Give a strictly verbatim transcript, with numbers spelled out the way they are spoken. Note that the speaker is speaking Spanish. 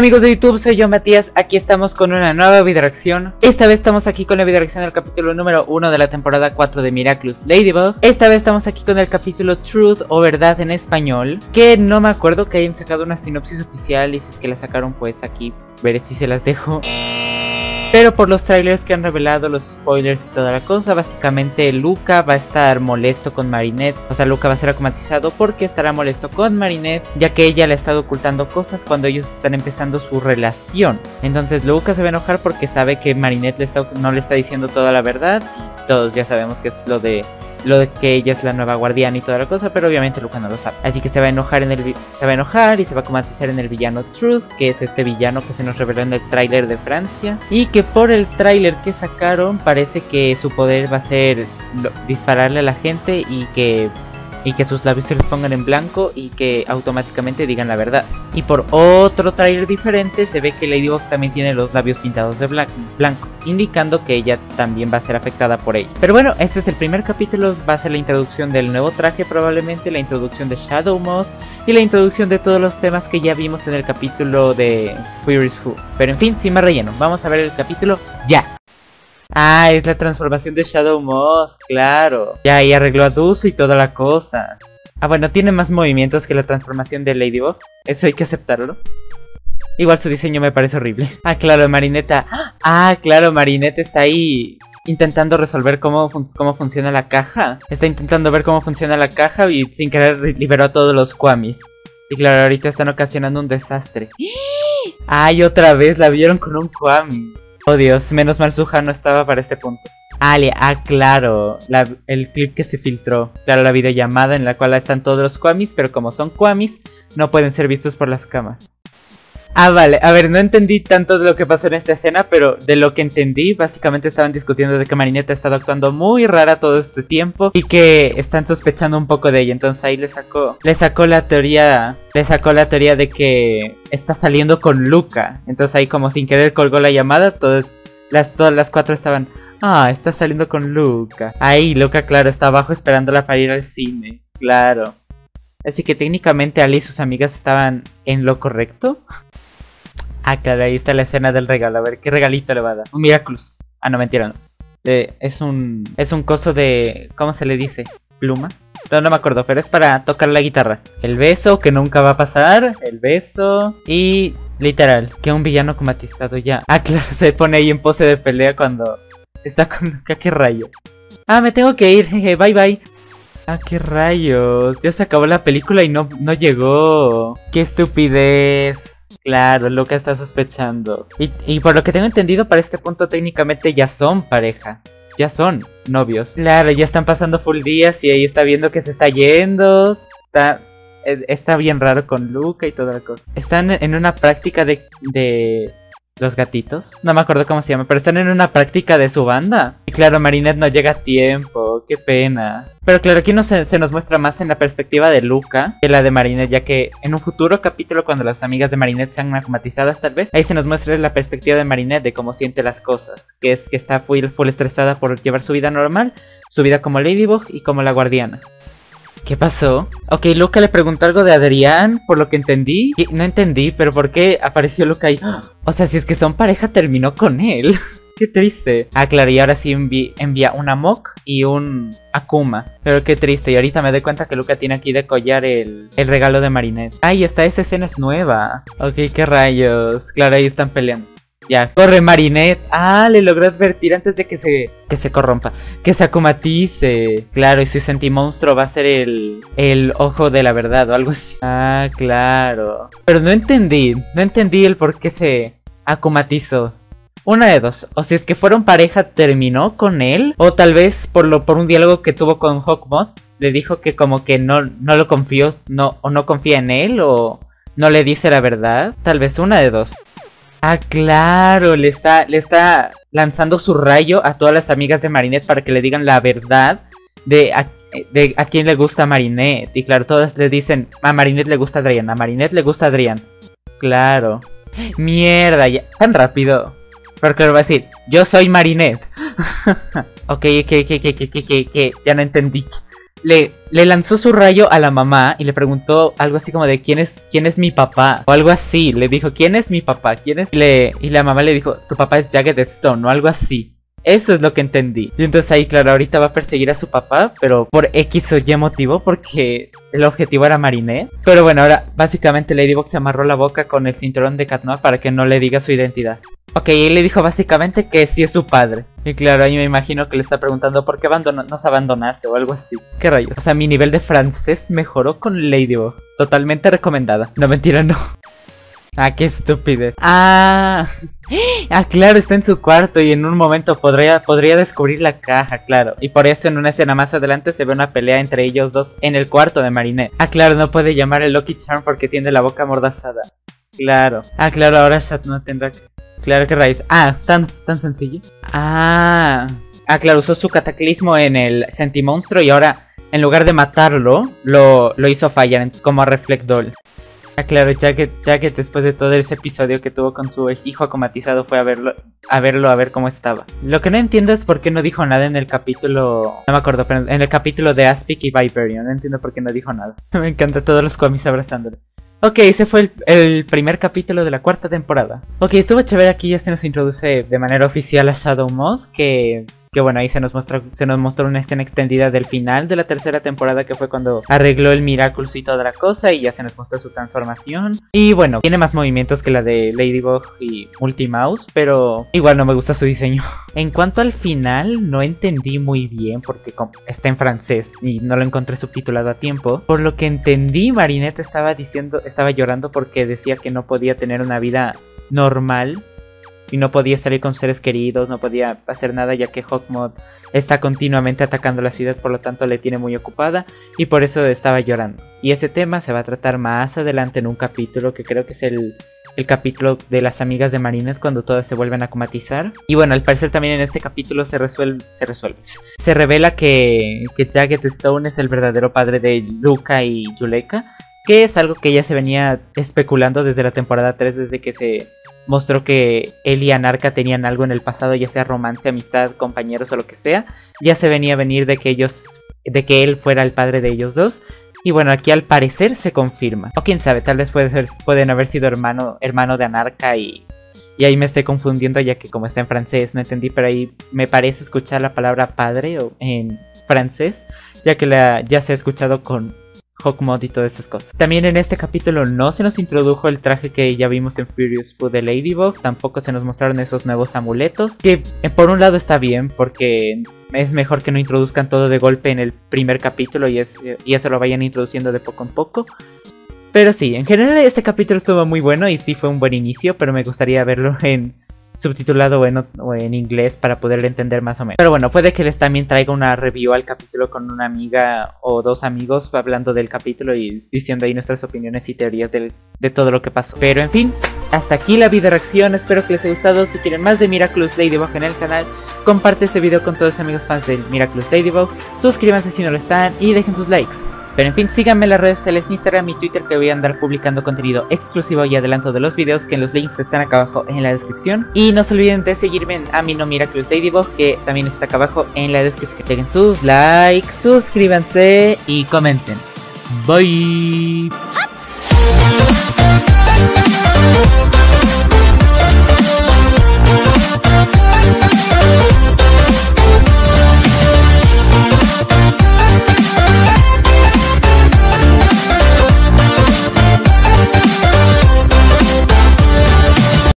amigos de YouTube, soy yo Matías, aquí estamos con una nueva video reacción. Esta vez estamos aquí con la video reacción del capítulo número uno de la temporada cuatro de Miraculous Ladybug. Esta vez estamos aquí con el capítulo Truth o Verdad en español, que no me acuerdo que hayan sacado una sinopsis oficial, y si es que la sacaron pues aquí veré si se las dejo. Pero por los trailers que han revelado, los spoilers y toda la cosa, básicamente Luca va a estar molesto con Marinette. O sea, Luca va a ser acomatizado porque estará molesto con Marinette, ya que ella le ha estado ocultando cosas cuando ellos están empezando su relación. Entonces Luca se va a enojar porque sabe que Marinette le está, no le está diciendo toda la verdad. Y todos ya sabemos que es lo de... Lo de que ella es la nueva guardiana y toda la cosa, pero obviamente Luca no lo sabe. Así que se va a enojar en el se va a enojar y se va a comatizar en el villano Truth, que es este villano que se nos reveló en el tráiler de Francia. Y que por el tráiler que sacaron parece que su poder va a ser dispararle a la gente y que y que sus labios se les pongan en blanco y que automáticamente digan la verdad. Y por otro tráiler diferente se ve que Ladybug también tiene los labios pintados de blanco, indicando que ella también va a ser afectada por ello. Pero bueno, este es el primer capítulo, va a ser la introducción del nuevo traje probablemente, la introducción de Shadow Moth y la introducción de todos los temas que ya vimos en el capítulo de Furious Fu. Pero en fin, sin más relleno, vamos a ver el capítulo ya. Ah, es la transformación de Shadow Moth, claro. Ya ahí arregló a Duzu y toda la cosa. Ah, bueno, tiene más movimientos que la transformación de Ladybug. Eso hay que aceptarlo. Igual su diseño me parece horrible. Ah, claro, Marinette. Ah, claro, Marinette está ahí intentando resolver cómo, fun cómo funciona la caja. Está intentando ver cómo funciona la caja y sin querer liberó a todos los Kwamis. Y claro, ahorita están ocasionando un desastre. Ay, otra vez la vieron con un Kwami. Oh Dios, menos mal Suha no estaba para este punto. Ah, ah claro, la, el clip que se filtró. Claro, la videollamada en la cual están todos los Kwamis, pero como son Kwamis, no pueden ser vistos por las cámaras. Ah, vale, a ver, no entendí tanto de lo que pasó en esta escena, pero de lo que entendí, básicamente estaban discutiendo de que Marinette ha estado actuando muy rara todo este tiempo y que están sospechando un poco de ella. Entonces ahí le sacó, le sacó la teoría, le sacó la teoría de que está saliendo con Luca. Entonces ahí como sin querer colgó la llamada, todas las, todas las cuatro estaban, ah, está saliendo con Luca. Ahí Luca, claro, está abajo esperándola para ir al cine, claro. Así que técnicamente Ali y sus amigas estaban en lo correcto. Ah, claro, ahí está la escena del regalo. A ver, ¿qué regalito le va a dar? Un Miraculous. Ah, no, mentira, no. Eh, es un... Es un coso de... ¿Cómo se le dice? ¿Pluma? No, no me acuerdo, pero es para tocar la guitarra. El beso, que nunca va a pasar. El beso. Y... literal, que un villano comatizado ya. Ah, claro, se pone ahí en pose de pelea cuando... está con Luca. ¿Qué rayo? Ah, me tengo que ir, jeje, bye bye. Ah, qué rayos. Ya se acabó la película y no, no llegó. Qué estupidez. Claro, Luca está sospechando. Y, y por lo que tengo entendido, para este punto técnicamente ya son pareja. Ya son novios. Claro, ya están pasando full días y ahí está viendo que se está yendo. Está, está bien raro con Luca y toda la cosa. Están en una práctica de... de... los gatitos. No me acuerdo cómo se llama, pero están en una práctica de su banda. Y claro, Marinette no llega a tiempo. Qué pena. Pero claro, aquí no se, se nos muestra más en la perspectiva de Luca que la de Marinette, ya que en un futuro capítulo, cuando las amigas de Marinette sean acomatizadas tal vez, ahí se nos muestra la perspectiva de Marinette de cómo siente las cosas. Que es que está full, full estresada por llevar su vida normal, su vida como Ladybug y como la guardiana. ¿Qué pasó? Ok, Luca le preguntó algo de Adrián, por lo que entendí. No entendí, pero ¿por qué apareció Luca ahí? O sea, si es que son pareja, terminó con él. Qué triste. Ah, claro, y ahora sí envi envía un Amok y un Akuma. Pero qué triste, y ahorita me doy cuenta que Luca tiene aquí de collar el, el regalo de Marinette. Ay, esta esa escena es nueva. Ok, qué rayos. Claro, ahí están peleando. Ya, corre Marinette. Ah, le logró advertir antes de que se que se corrompa, que se acomatice. Claro, y su sentimonstruo va a ser el el ojo de la verdad o algo así. Ah, claro. Pero no entendí, no entendí el por qué se acomatizó. Una de dos, o si es que fueron pareja terminó con él, o tal vez por lo por un diálogo que tuvo con Hawkmoth, le dijo que como que no no lo confió, no o no confía en él o no le dice la verdad. Tal vez una de dos. Ah, claro, le está, le está lanzando su rayo a todas las amigas de Marinette para que le digan la verdad de a, de a quién le gusta Marinette. Y claro, todas le dicen, a Marinette le gusta Adrián, a Marinette le gusta Adrián. Claro. Mierda, ya, tan rápido. Pero claro, va a decir, yo soy Marinette. Ok, que, que, que, que, que, que, ya no entendí. le, le lanzó su rayo a la mamá y le preguntó algo así como de ¿quién es, quién es mi papá? O algo así, le dijo ¿quién es mi papá? ¿Quién es? Y, le, y la mamá le dijo tu papá es Jagged Stone o algo así. Eso es lo que entendí. Y entonces ahí, claro, ahorita va a perseguir a su papá, pero por X o Y motivo, porque el objetivo era Marinette. Pero bueno, ahora básicamente Ladybug se amarró la boca con el cinturón de Cat Noir para que no le diga su identidad. Ok, y él le dijo básicamente que sí es su padre. Y claro, ahí me imagino que le está preguntando ¿por qué abandon nos abandonaste? O algo así. ¿Qué rayos? O sea, mi nivel de francés mejoró con Ladybug. Totalmente recomendada. No, mentira, no. Ah, qué estupidez. Ah, ah, claro, está en su cuarto y en un momento podría, podría descubrir la caja, claro. Y por eso en una escena más adelante se ve una pelea entre ellos dos en el cuarto de Marinette. Ah, claro, no puede llamar el Lucky Charm porque tiene la boca amordazada. Claro. Ah, claro, ahora Chat no tendrá que... Claro, que raíz. Ah, tan, tan sencillo. Ah, ah, claro, usó su cataclismo en el Sentimonstruo y ahora en lugar de matarlo, lo, lo hizo fallar como a Reflect Doll. Ah, claro, Jagged, Jagged después de todo ese episodio que tuvo con su hijo acomatizado fue a verlo, a verlo, a ver cómo estaba. Lo que no entiendo es por qué no dijo nada en el capítulo... No me acuerdo, pero en el capítulo de Aspic y Viperion. No entiendo por qué no dijo nada. Me encanta todos los Kwamis abrazándolo. Ok, ese fue el, el primer capítulo de la cuarta temporada. Ok, estuvo chévere, aquí ya se nos introduce de manera oficial a Shadow Moth, que... Que bueno, ahí se nos, mostró, se nos mostró una escena extendida del final de la tercera temporada, que fue cuando arregló el Miraculous y toda la cosa, y ya se nos mostró su transformación. Y bueno, tiene más movimientos que la de Ladybug y Multimouse, pero igual no me gusta su diseño. En cuanto al final, no entendí muy bien porque está en francés y no lo encontré subtitulado a tiempo. Por lo que entendí, Marinette estaba diciendo, estaba llorando porque decía que no podía tener una vida normal. Y no podía salir con seres queridos, no podía hacer nada ya que Hawkmoth está continuamente atacando la ciudad, por lo tanto le tiene muy ocupada y por eso estaba llorando. Y ese tema se va a tratar más adelante en un capítulo que creo que es el, el capítulo de las amigas de Marinette cuando todas se vuelven a acomatizar. Y bueno, al parecer también en este capítulo se resuelve, se resuelve, se revela que, que Jagged Stone es el verdadero padre de Luca y Yuleka, que es algo que ya se venía especulando desde la temporada tres, desde que se... mostró que él y Anarka tenían algo en el pasado, ya sea romance, amistad, compañeros o lo que sea. Ya se venía a venir de que ellos, de que él fuera el padre de ellos dos. Y bueno, aquí al parecer se confirma. O quién sabe, tal vez puede ser, pueden haber sido hermano, hermano de Anarka y, y ahí me estoy confundiendo ya que como está en francés no entendí, pero ahí me parece escuchar la palabra padre o, en francés, ya que la, ya se ha escuchado con Hawkmoth y todas esas cosas. También en este capítulo no se nos introdujo el traje que ya vimos en Furious Food de Ladybug. Tampoco se nos mostraron esos nuevos amuletos, que eh, por un lado está bien porque es mejor que no introduzcan todo de golpe en el primer capítulo y, es, y eso lo vayan introduciendo de poco en poco. Pero sí, en general este capítulo estuvo muy bueno y sí fue un buen inicio, pero me gustaría verlo en subtitulado o en, o en inglés para poderle entender más o menos. Pero bueno, puede que les también traiga una review al capítulo con una amiga o dos amigos hablando del capítulo y diciendo ahí nuestras opiniones y teorías del, de todo lo que pasó. Pero en fin, hasta aquí la video reacción, espero que les haya gustado. Si quieren más de Miraculous Ladybug en el canal, comparte este video con todos los amigos fans de Miraculous Ladybug, suscríbanse si no lo están y dejen sus likes. Pero en fin, síganme en las redes sociales, Instagram y Twitter, que voy a andar publicando contenido exclusivo y adelanto de los videos, que los links están acá abajo en la descripción. Y no se olviden de seguirme en Amino Miraculous Ladybug, que también está acá abajo en la descripción. Dejen sus likes, suscríbanse y comenten. Bye.